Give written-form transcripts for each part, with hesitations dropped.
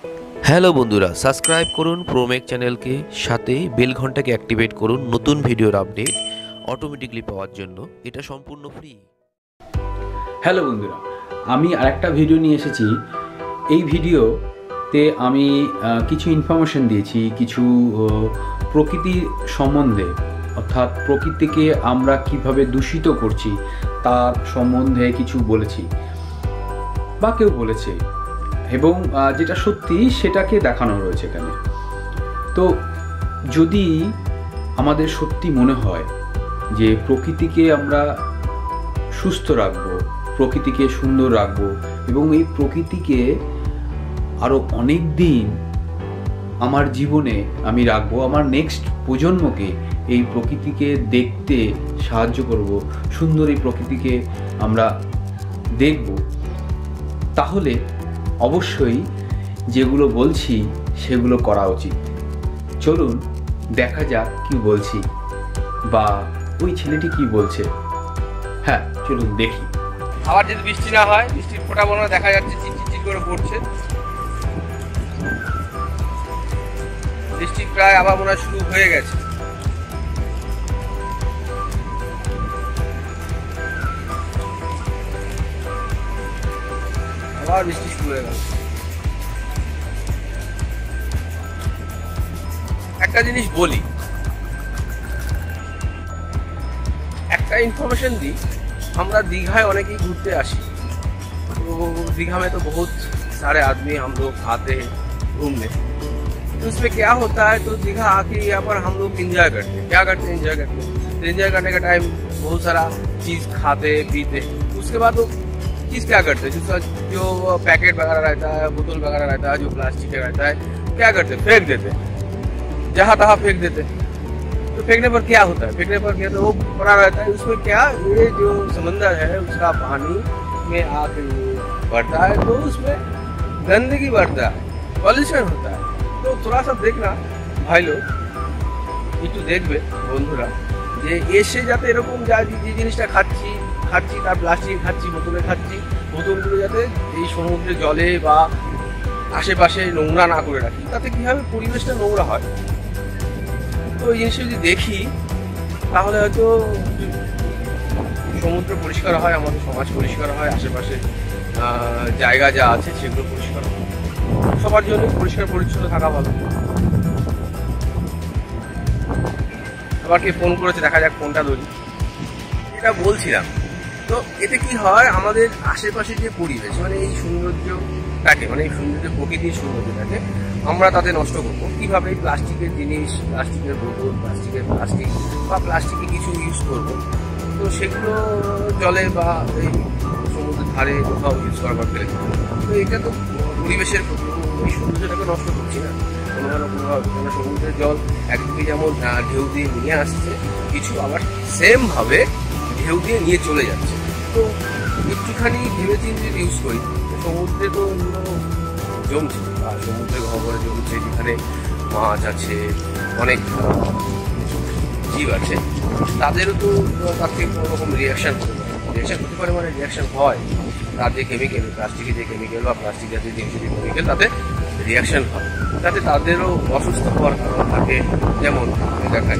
Hello বন্ধুরা, subscribe করুন প্রোমেক চ্যানেলকে, সাথে বেল ঘন্টাকে অ্যাক্টিভেট করুন নতুন ভিডিওর আপডেট অটোমেটিকলি পাওয়ার জন্য। এটা সম্পূর্ণ ফ্রি। হ্যালো বন্ধুরা, আমি আরেকটা ভিডিও নিয়ে এসেছি। এই ভিডিওতে আমি কিছু ইনফরমেশন দিয়েছি, কিছু প্রকৃতির সম্বন্ধে, অর্থাৎ প্রকৃতিকে আমরা কিভাবে দূষিত করছি তার সম্বন্ধে কিছু বলেছি বা কেউ বলেছে, এবং যেটা সত্যি সেটাকে দেখানো রয়েছে এখানে। তো যদি আমাদের সত্যি মনে হয় যে প্রকৃতিকে আমরা সুস্থ রাখবো, প্রকৃতিকে সুন্দর রাখবো এবং এই প্রকৃতিকে আরও অনেক দিন আমার জীবনে আমি রাখবো, আমার নেক্সট প্রজন্মকে এই প্রকৃতিকে দেখতে সাহায্য করব, সুন্দর এই প্রকৃতিকে আমরা দেখব, তাহলে অবশ্যই যেগুলো বলছি সেগুলো করা উচিত। চলুন দেখা যাক কি বলছি বা ওই ছেলেটি কি বলছে। হ্যাঁ, চলুন দেখি। আবার যদি বৃষ্টি না হয়, বৃষ্টির ফোঁটা মনে দেখা যাচ্ছে চিটচিট করে পড়ছে। বৃষ্টি প্রায় আবার মনে হয় শুরু হয়ে গেছে। আবার বৃষ্টি শুরু হয়ে গেল। একটা জিনিস বলি, একটা ইনফরমেশন দিই। আমরা दीघाয় অনেকেই घूमते আসি, तो दीघा में तो बहुत सारे आदमी हम लोग आते हैं घूमने। तो उसमें क्या होता है, तो दीघा आके यहाँ पर हम लोग इंजॉय करते हैं। क्या करते हैं? इंजॉय करते हैं। तो इंजॉय करने का टाइम बहुत सारा चीज़ खाते पीते, उसके बाद वो चीज़ क्या करते हैं, जो पैकेट वगैरह रहता है, बोतल वगैरह रहता है, जो प्लास्टिक का रहता है, क्या करते हैं? फेंक देते हैं, जहाँ तहाँ फेंक देते हैं। तो फेंकने पर क्या होता है? फेंकने पर क्या, तो वो पड़ा रहता है। उसमें क्या, ये जो समंदर है उसका पानी में आके बढ़ता है, तो उसमें गंदगी बढ़ता है, पॉल्यूशन होता है। तो थोड़ा सा देखना भाई लोग, একটু দেখবে বন্ধুরা, যে এসে যাতে এরকম যে জিনিসটা খাচ্ছি তার প্লাস্টিক খাচ্ছি, বোতলে খাচ্ছি, বোতলগুলো যাতে এই সমুদ্রের জলে বা আশেপাশে নোংরা না করে রাখি, তাতে কীভাবে পরিবেশটা নোংরা হয়। তো এই জিনিসটা যদি দেখি তাহলে হয়তো সমুদ্র পরিষ্কার হয়, আমাদের সমাজ পরিষ্কার হয়, আশেপাশে জায়গা যা আছে সেগুলো পরিষ্কার হয়। সবার জন্য পরিষ্কার পরিচ্ছন্ন থাকা ভালো। আবার কে ফোন করেছে, দেখা যাক ফোনটা ধরি। এটা বলছিলাম, তো এতে কি হয়, আমাদের আশেপাশে যে পরিবেশ, মানে এই সৌন্দর্যটাকে, মানে এই সৌন্দর্য, প্রকৃতির সৌন্দর্যটাকে আমরা তাতে নষ্ট করবো কীভাবে? প্লাস্টিকের জিনিস, প্লাস্টিকের বোতল, প্লাস্টিক বা প্লাস্টিকে কিছু ইউজ করবো, তো সেগুলো জলে বা এই সমুদ্রের ধারে কোথাও ইউজ করবার ফেলে। তো এটা তো পরিবেশের এই সৌন্দর্যটাকে নষ্ট করছি না কোনোভাবে। সমুদ্রের জল একদিকে যেমন ঢেউ দিয়ে নিয়ে আসছে, কিছু আবার সেমভাবে ঢেউ দিয়ে নিয়ে চলে যাচ্ছে। তো একটুখানি ভেবেচিন্তে যদি ইউজ করি, সমুদ্রে তো জমছে, আর সমুদ্রে গহ্বরে জমছে, যেখানে মাছ আছে, অনেক জীব আছে, তাদেরও তো তার থেকে কোনো রকম রিয়াকশান হতে পারে। মানে রিয়াকশান হয়, তার যে কেমিক্যাল, প্লাস্টিকের যে কেমিক্যাল বা প্লাস্টিক জাতীয় জিনিসের যে কেমিক্যাল, তাতে রিয়াকশান হয়, তাতে তাদেরও অসুস্থ হওয়ার কারণ থাকে। যেমন দেখায়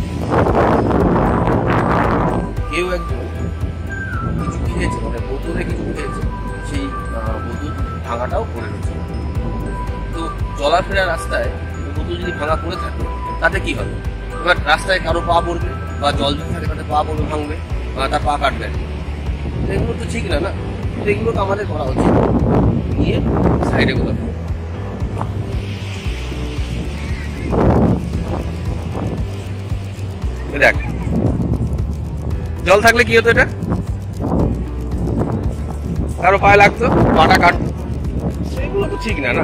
কেউ একজন কিছু খেয়েছে, মানে বোতলে কিছু খেয়েছে, সেই বোতল ভাঙাটাও পড়ে রয়েছে। তো চলাফেরা রাস্তায় বোতল যদি ভাঙা পড়ে থাকে, তাতে কি হবে? এবার রাস্তায় কারো পা পড়বে বা জল যদি থাকে তাতে পা পড়বে, ভাঙবে, তার পা কাটবে। এগুলো তো ঠিক না, না? তো এগুলো তো আমাদের করা উচিত। নিয়ে সাইডে কোথাও দেখ, জল থাকলে কি হতো, এটা কারো পায়ে লাগতো, পাটা কাটতো। এগুলো তো ঠিক না, না?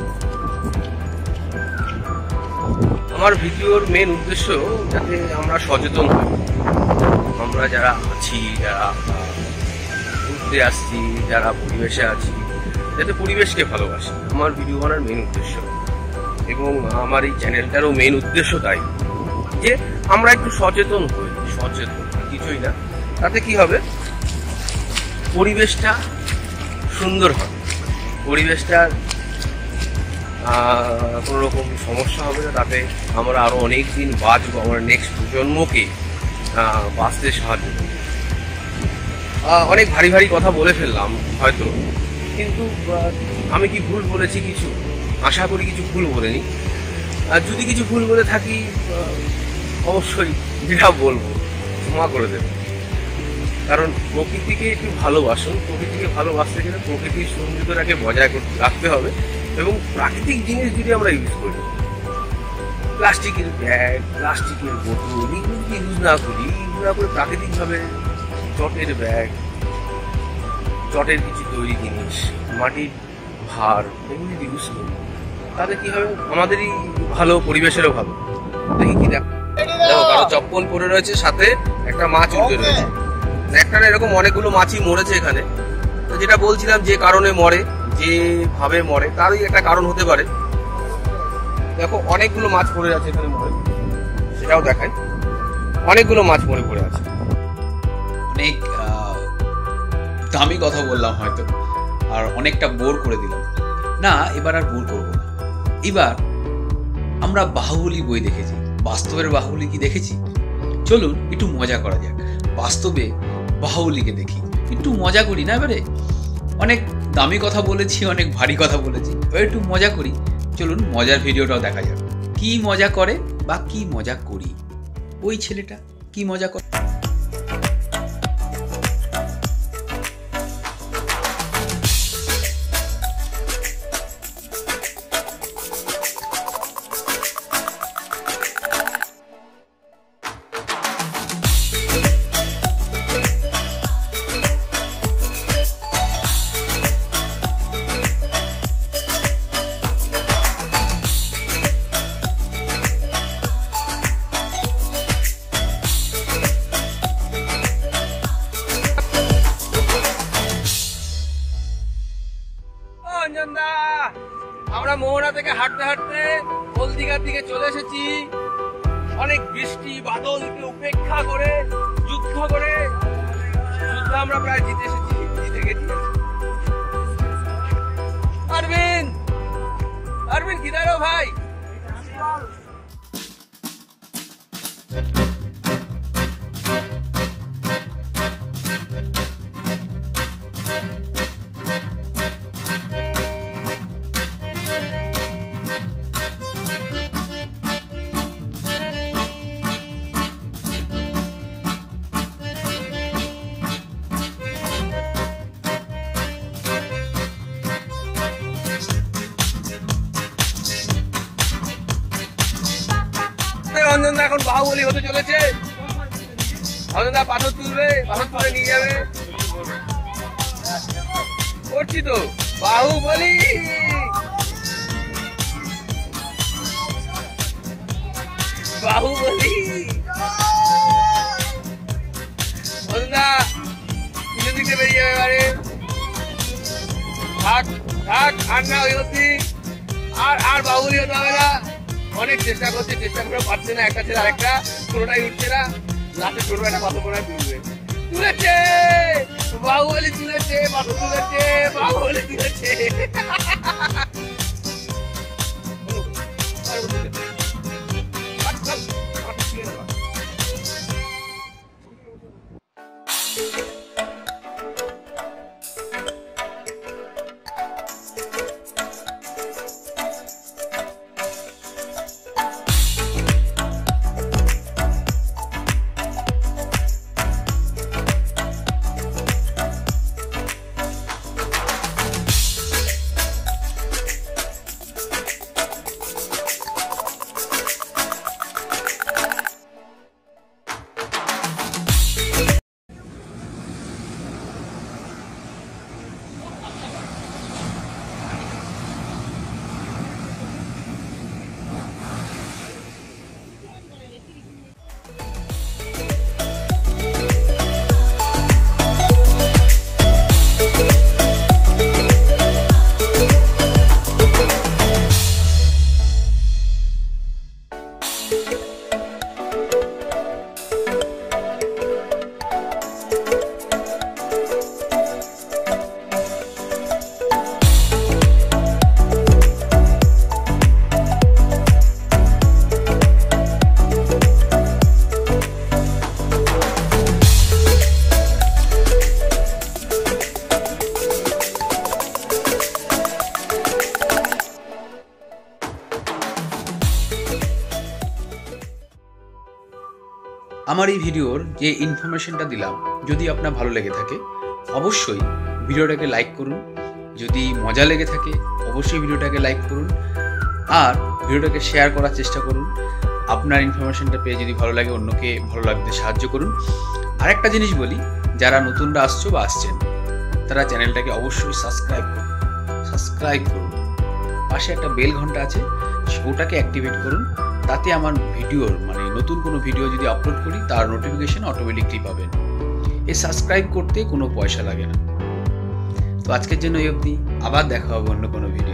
আমার ভিডিওর মেন উদ্দেশ্য যাতে আমরা সচেতন হই, আমরা যারা আছি, যারা ঘুরতে আসছি, যারা পরিবেশে আছি, যাতে পরিবেশকে ভালোবাসি। আমার ভিডিও বানার মেন উদ্দেশ্য, এবং আমার এই চ্যানেলটারও মেন উদ্দেশ্য তাই, যে আমরা একটু সচেতন হই। সচেতন কিছুই না, তাতে কি হবে, পরিবেশটা সুন্দর হবে, পরিবেশটা কোনো রকম সমস্যা হবে না, তাতে আমরা আরও অনেক দিন বাঁচবো, আমরা নেক্সট প্রজন্মকে বাঁচতে সাহায্য করব। অনেক ভারী ভারী কথা বলে ফেললাম হয়তো, কিন্তু আমি কি ভুল বলেছি কিছু? আশা করি কিছু ভুল বলিনি। আর যদি কিছু ভুল বলে থাকি অবশ্যই যেটা বলবো ক্ষমা করে দেবেন। কারণ প্রকৃতিকে একটু ভালোবাসুন, প্রকৃতিকে ভালোবাসতে গেলে প্রকৃতির সৌন্দর্যটাকে বজায় রাখতে হবে। এবং প্রাকৃতিক জিনিস যদি আমরা ইউজ করি, প্লাস্টিকের ব্যাগ, প্লাস্টিকের বোতল, এগুলো যদি ইউজ না করি, ইউজ না করে প্রাকৃতিকভাবে চটের ব্যাগ, চটের কিছু তৈরি জিনিস, মাটির ভার, এগুলো যদি ইউজ করি, তাহলে কি হবে? আমাদেরই ভালো, পরিবেশেরও ভালো। দেখি কি দেখো, কারো চপ্পল পরে রয়েছে, সাথে একটা মাছ উঠে রয়েছে। একটা না, এরকম অনেকগুলো মাছই মরেছে এখানে। তো যেটা বলছিলাম, যে কারণে মরে, যেভাবে মরে, তারই একটা কারণ হতে পারে। দেখো অনেকগুলো মাছ পড়ে আছে এখানে মরে, সেটাও দেখাই। অনেকগুলো মাছ মরে পড়ে আছে। অনেক দামি কথা বললাম হয়তো, আর অনেকটা বোর করে দিলাম। না, এবার আর বোর করবো না। এবার আমরা বাহুবলী বই দেখেছি, বাস্তবের বাহুবলী কি দেখেছি? চলুন একটু মজা করা যাক, বাস্তবে বাহুবলীকে দেখি, একটু মজা করি না? এবারে অনেক দামি কথা বলেছি, অনেক ভারী কথা বলেছি, এবার একটু মজা করি। চলুন মজার ভিডিওটাও দেখা যাক, কি মজা করে বা কি মজা করি। ওই ছেলেটা কি মজা করে। আমরা মোহনা থেকে হাঁটতে হাঁটতে হলদিঘার দিকে চলে এসেছি। অনেক বৃষ্টি বাদলকে উপেক্ষা করে, যুদ্ধ করে, যুদ্ধ আমরা প্রায় জিতে এসেছি, জিতে গেছি। अरविंद किधर हो भाई? অঞ্জনদা এখন বাহুবলী হতে চলেছে। অঞ্জনদা পাথর তুলবে, পাথর তুলে নিয়ে যাবে। করছি তো বাহুবলী। বাহুবলী অঞ্জনদা পিছন দিকে বেরিয়ে যাবে এবারে। থাক থাক, আর না ওই অব্দি, আর বাহুবলী হতে হবে না। অনেক চেষ্টা করছে, চেষ্টা করে পারছে না। একটা ছেলে আরেকটা, কোনোটাই উঠছে না। লাস্টে ছোট একটা পাথর মনে তুলবে। তুলেছে বাহুবলী, তুলেছে পাথর, তুলেছে বাহুবলী, তুলেছে। আমার এই ভিডিওর যে ইনফরমেশনটা দিলাম যদি আপনার ভালো লেগে থাকে অবশ্যই ভিডিওটাকে লাইক করুন। যদি মজা লেগে থাকে অবশ্যই ভিডিওটাকে লাইক করুন আর ভিডিওটাকে শেয়ার করার চেষ্টা করুন। আপনার ইনফরমেশনটা পেয়ে যদি ভালো লাগে অন্যকে ভালো লাগতে সাহায্য করুন। আরেকটা জিনিস বলি, যারা নতুনরা আসছো বা আসছেন তারা চ্যানেলটাকে অবশ্যই সাবস্ক্রাইব করুন। পাশে একটা বেল ঘন্টা আছে ওটাকে অ্যাক্টিভেট করুন, তাতে আমার ভিডিওর মানে নতুন কোনো ভিডিও যদি আপলোড করি তার নোটিফিকেশন অটোমেটিকলি পাবেন। এই সাবস্ক্রাইব করতে কোনো পয়সা লাগে না। তো আজকের জন্য এই অবধি, আবার দেখা হবে অন্য কোনো ভিডিও।